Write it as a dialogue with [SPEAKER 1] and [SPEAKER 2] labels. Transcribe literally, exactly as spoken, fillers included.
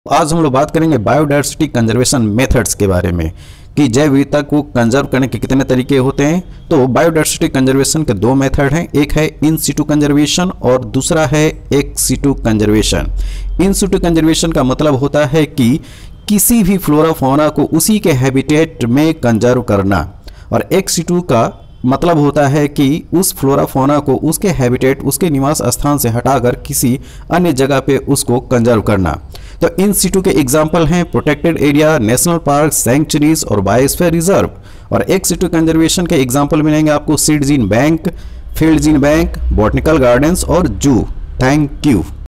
[SPEAKER 1] आज हम लोग बात करेंगे बायोडायवर्सिटी कंजर्वेशन मेथड्स के बारे में कि जैव विविधता को कंजर्व करने के कितने तरीके होते हैं। तो बायोडायवर्सिटी कंजर्वेशन के दो मेथड हैं, एक है इन सिटू कंजर्वेशन और दूसरा है ex situ conservation. In situ conservation का मतलब होता है कि किसी भी फ्लोरा फौना को उसी के हैबिटेट में कंजर्व करना, और एक्स सिटू का मतलब होता है कि उस फ्लोरा फौना को उसके हैबिटेट, उसके निवास स्थान से हटाकर किसी अन्य जगह पे उसको कंजर्व करना। तो इन सिटू के एग्जाम्पल हैं protected area, national park, sanctuaries और बायोस्फीयर रिजर्व। और एक्स सिटू कंजर्वेशन के एग्जाम्पल मिलेंगे आपको seed gene bank, field gene bank, botanical gardens और जू। Thank you.